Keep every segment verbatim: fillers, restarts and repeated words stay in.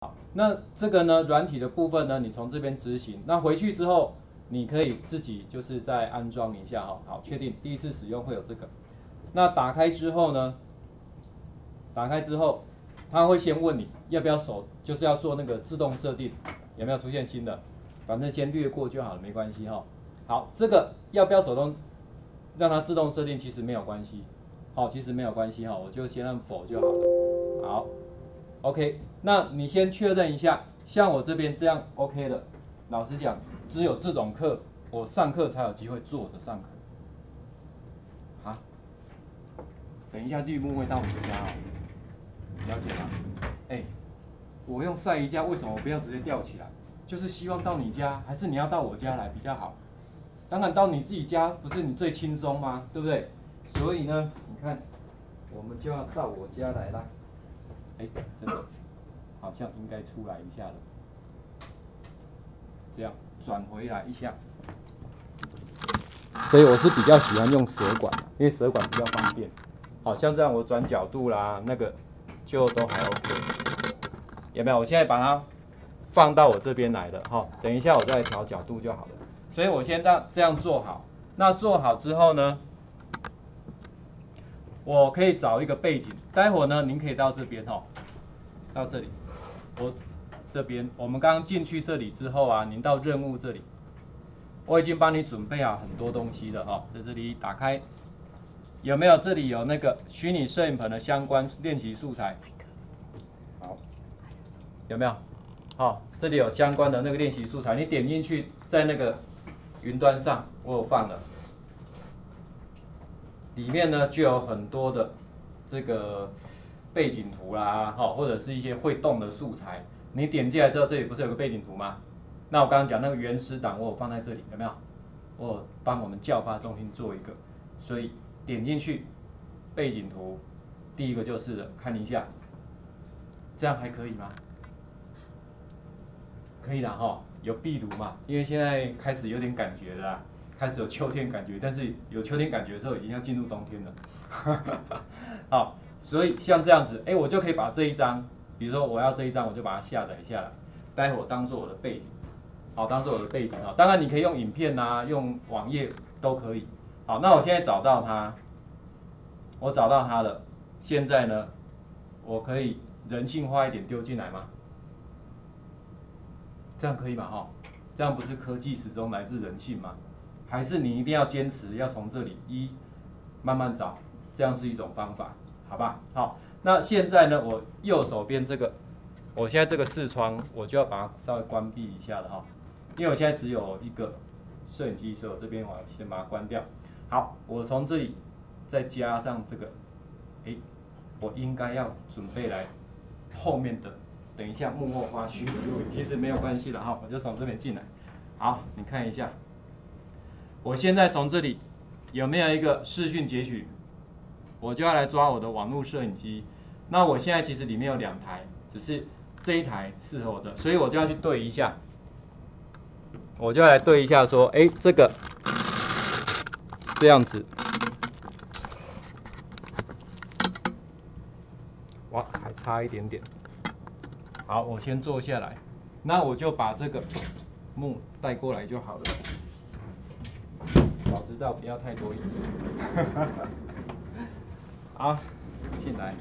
那这个呢，软体的部分呢，你从这边执行，那回去之后，你可以自己就是再安装一下哈。好，确定第一次使用会有这个。那打开之后呢，打开之后，它会先问你要不要手，就是要做那个自动设定，有没有出现新的？反正先略过就好了，没关系哈。好，这个要不要手动让它自动设定，其实没有关系。好，其实没有关系哈，我就先按否就好了。好。OK， 那你先确认一下，像我这边这样 OK 的，老实讲，只有这种课，我上课才有机会坐着上课。啊，等一下绿幕会到你家哦，了解吗？哎、欸，我用晒衣架，为什么我不要直接吊起来？就是希望到你家，还是你要到我家来比较好？当然到你自己家不是你最轻松吗？对不对？所以呢，你看，我们就要到我家来啦。哎、欸，真的。好像应该出来一下了，这样转回来一下，所以我是比较喜欢用蛇管，因为蛇管比较方便。好像这样我转角度啦，那个就都还 OK， 有没有？我现在把它放到我这边来了，哈，等一下我再调角度就好了。所以我先让这样做好，那做好之后呢，我可以找一个背景，待会呢您可以到这边哈，到这里。我这边，我们刚刚进去这里之后啊，您到任务这里，我已经帮你准备好很多东西了哈，在这里打开，有没有？这里有那个虚拟摄影棚的相关练习素材，好，有没有？好，这里有相关的那个练习素材，你点进去，在那个云端上我有放了，里面呢就有很多的这个背景图啦，哈，或者是一些会动的素材。你点进来之后，这里不是有个背景图吗？那我刚刚讲那个原始档，我有放在这里，有没有？我有帮我们教发中心做一个，所以点进去，背景图，第一个就是了，看一下，这样还可以吗？可以啦哈，有壁炉嘛，因为现在开始有点感觉了啦，开始有秋天感觉，但是有秋天感觉的时候，已经要进入冬天了。好。所以像这样子，哎，我就可以把这一张，比如说我要这一张，我就把它下载下来，待会我当做我的背景，好，当做我的背景啊。当然你可以用影片啊，用网页都可以。好，那我现在找到它，我找到它了。现在呢，我可以人性化一点丢进来吗？这样可以吗？哈，这样不是科技始终来自人性吗？还是你一定要坚持要从这里一慢慢找，这样是一种方法。好吧，好，那现在呢，我右手边这个，我现在这个视窗，我就要把它稍微关闭一下了哈，因为我现在只有一个摄影机，所以我这边我要先把它关掉。好，我从这里再加上这个，哎，我应该要准备来后面的，等一下幕后花絮，其实没有关系的哈，我就从这边进来。好，你看一下，我现在从这里有没有一个视讯截取？我就要来抓我的网络摄影机，那我现在其实里面有两台，只是这一台适合我的，所以我就要去对一下，我就要来对一下说，哎，这个这样子，哇，还差一点点。好，我先坐下来，那我就把这个幕带过来就好了。早知道不要太多椅子。好，进来，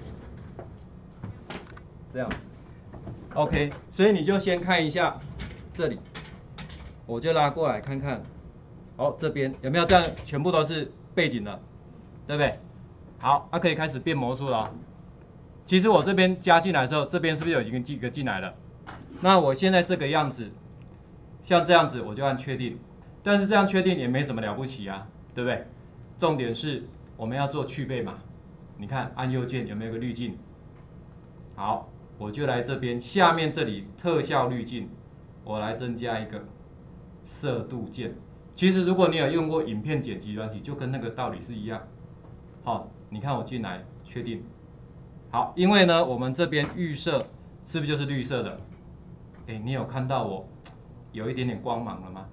这样子 ，OK， 所以你就先看一下这里，我就拉过来看看，哦，这边有没有这样全部都是背景的，对不对？好，那、啊、可以开始变魔术了、哦。其实我这边加进来之后，这边是不是有已经几个进来了？那我现在这个样子，像这样子我就按确定，但是这样确定也没什么了不起啊，对不对？重点是我们要做去背嘛。你看，按右键有没有个滤镜？好，我就来这边下面这里特效滤镜，我来增加一个色度键。其实如果你有用过影片剪辑软体，就跟那个道理是一样。好，你看我进来确定。好，因为呢，我们这边预设是不是就是绿色的？哎，你有看到我有一点点光芒了吗？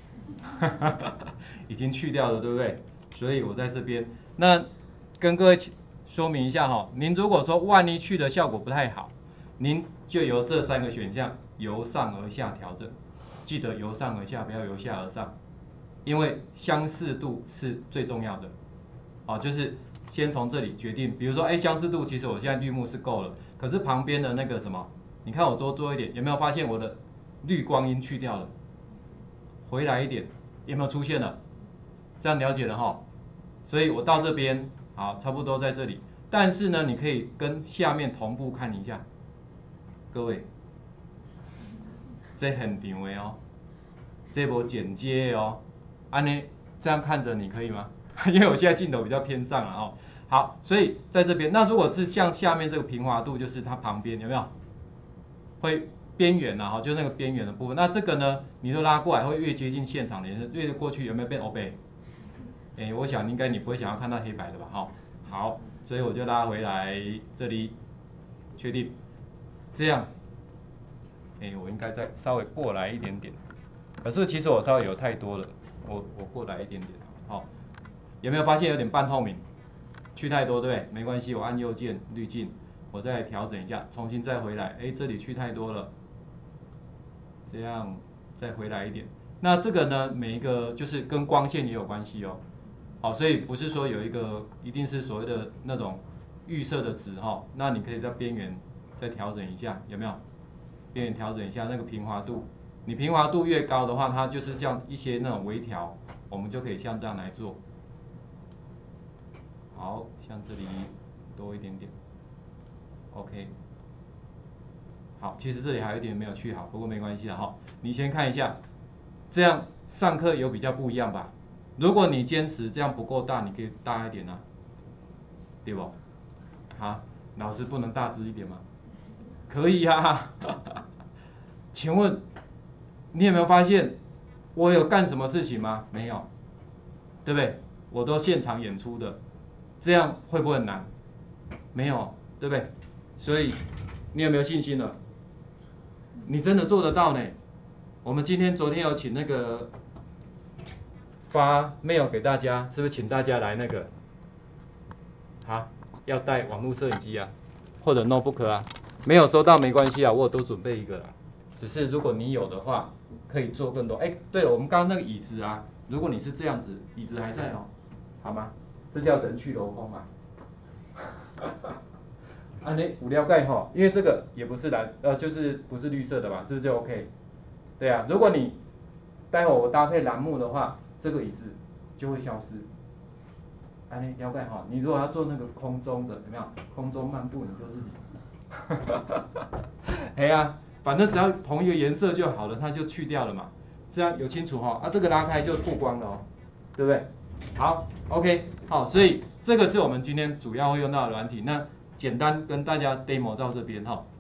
已经去掉了，对不对？所以我在这边，那跟各位说明一下哈，您如果说万一去的效果不太好， 您就由这三个选项由上而下调整，记得由上而下，不要由下而上，因为相似度是最重要的。哦，就是先从这里决定，比如说，哎，相似度其实我现在绿幕是够了，可是旁边的那个什么，你看我多做一点，有没有发现我的绿光阴去掉了？回来一点，有没有出现了？这样了解了哈。所以我到这边，好，差不多在这里。但是呢，你可以跟下面同步看一下，各位，这很长的哦，这波剪接哦，安呢这样看着你可以吗？因为我现在镜头比较偏上了哦。好，所以在这边，那如果是像下面这个平滑度，就是它旁边有没有会边缘啊？哈，就那个边缘的部分。那这个呢，你就拉过来，会越接近现场的颜色，越过去有没有变 obey？ 哎，我想应该你不会想要看到黑白的吧？哈，好，所以我就拉回来这里，确定，这样，哎，我应该再稍微过来一点点。可是其实我稍微有太多了，我我过来一点点，好。有没有发现有点半透明？去太多，对不对？没关系，我按右键滤镜，我再调整一下，重新再回来。哎，这里去太多了，这样再回来一点。那这个呢，每一个就是跟光线也有关系哦。好，所以不是说有一个一定是所谓的那种预设的值哈，那你可以在边缘再调整一下，有没有？边缘调整一下那个平滑度，你平滑度越高的话，它就是像一些那种微调，我们就可以像这样来做。好，像这里多一点点 ，OK。好，其实这里还有一点没有去好，不过没关系了哈。你先看一下，这样上课有比较不一样吧？如果你坚持这样不够大，你可以大一点啊，对不？好，老师不能大只一点吗？可以啊。请问你有没有发现我有干什么事情吗？没有，对不对？我都现场演出的。这样会不会很难？没有，对不对？所以你有没有信心了？你真的做得到呢？我们今天、昨天有请那个发 mail 给大家，是不是请大家来那个？好，要带网络摄影机啊，或者 notebook 啊？没有收到没关系啊，我有多准备一个啦。只是如果你有的话，可以做更多。哎，对了，我们刚刚那个椅子啊，如果你是这样子，椅子还在哦，好吗？这叫人去楼空啊！啊，你有了解吼？因为这个也不是蓝，呃，就是不是绿色的嘛，是不是就 OK？ 对啊，如果你待会我搭配栏目的话，这个椅子就会消失。啊，你了解吼？你如果要做那个空中的，有没有？空中漫步，你就自己。哎呀，反正只要同一个颜色就好了，它就去掉了嘛。这样有清楚哈？啊，这个拉开就曝光了哦，对不对？好 ，OK， 好，所以这个是我们今天主要会用到的软体。那简单跟大家 demo 到这边哈。